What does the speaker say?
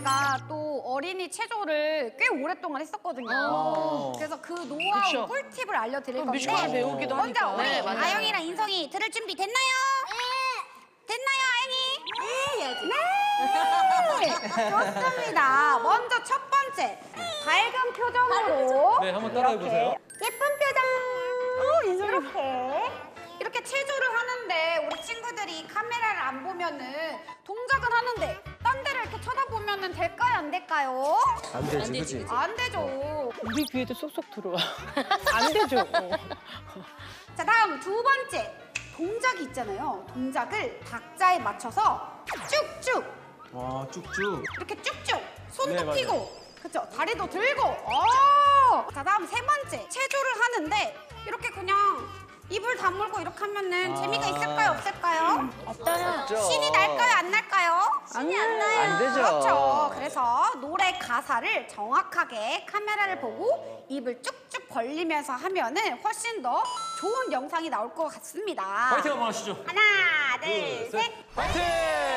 제가 또 어린이 체조를 꽤 오랫동안 했었거든요. 그래서 그 노하우 그쵸. 꿀팁을 알려드릴 건데 뮤지컬 배우기도 먼저 하니까. 우리 네, 맞아요. 아영이랑 인성이 들을 준비 됐나요? 됐나요, 아영이? 네! 좋습니다. 먼저 첫 번째, 밝은 표정으로 네, 한번 따라해보세요. 예쁜 표정. 이렇게 체조를 하는데 우리 친구들이 카메라를 안 보면은 동작은 하는데 딴 데를 이렇게 쳐다보면은 될까요, 안 될까요? 안 되지, 그치? 안 되죠. 우리 귀에도 쏙쏙 들어와. 안 되죠. 자, 다음 두 번째. 동작이 있잖아요. 동작을 박자에 맞춰서 쭉쭉 와, 쭉쭉. 이렇게 쭉쭉 손도 네, 맞아요. 펴고 그쵸? 다리도 들고 자, 다음 세 번째. 체조를 하는데 이렇게 그냥 입을 다물고 이렇게 하면은 재미가 있을까요, 없을까요? 없다. 신이 날까요, 안 날까요? 신이 안 나요. 안 되죠. 그렇죠. 그래서 노래 가사를 정확하게 카메라를 보고 입을 쭉쭉 벌리면서 하면은 훨씬 더 좋은 영상이 나올 것 같습니다. 파이팅 한번 하시죠. 하나, 둘, 셋. 파이팅!